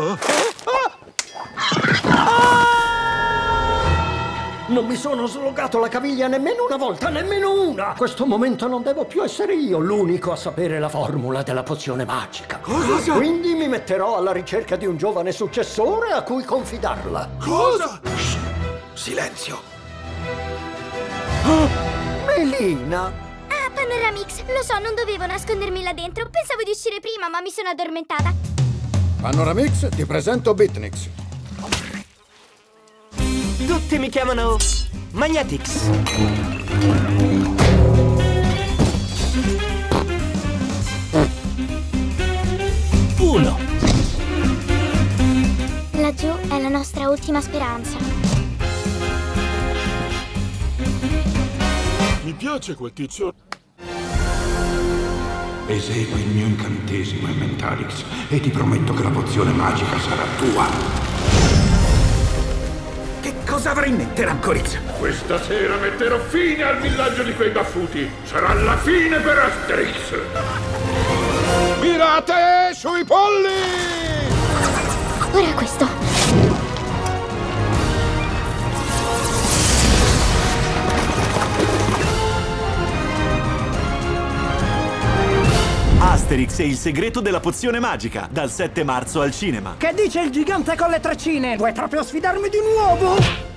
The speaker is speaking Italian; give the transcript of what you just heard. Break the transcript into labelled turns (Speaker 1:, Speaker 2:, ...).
Speaker 1: Non mi sono slogato la caviglia nemmeno una volta, nemmeno una! A questo momento non devo più essere io l'unico a sapere la formula della pozione magica.
Speaker 2: Cosa?
Speaker 1: Quindi mi metterò alla ricerca di un giovane successore a cui confidarla.
Speaker 2: Cosa? Shh. Silenzio.
Speaker 1: Melina!
Speaker 3: Ah, Panoramix, lo so, non dovevo nascondermi là dentro. Pensavo di uscire prima, ma mi sono addormentata.
Speaker 4: Panoramix, ti presento Bitnix.
Speaker 5: Tutti mi chiamano Magnetix. Uno.
Speaker 3: Laggiù è la nostra ultima speranza.
Speaker 2: Mi piace quel tizio.
Speaker 6: Esegui il mio incantesimo, Elementarix, e ti prometto che la pozione magica sarà tua.
Speaker 2: Che cosa avrà in mente, Rancorix?
Speaker 6: Questa sera metterò fine al villaggio di quei baffuti. Sarà la fine per Asterix.
Speaker 4: Mirate sui polli!
Speaker 3: Ora questo.
Speaker 7: Asterix e il segreto della pozione magica, dal 7 marzo al cinema.
Speaker 8: Che dice il gigante con le treccine? Vuoi proprio sfidarmi di nuovo?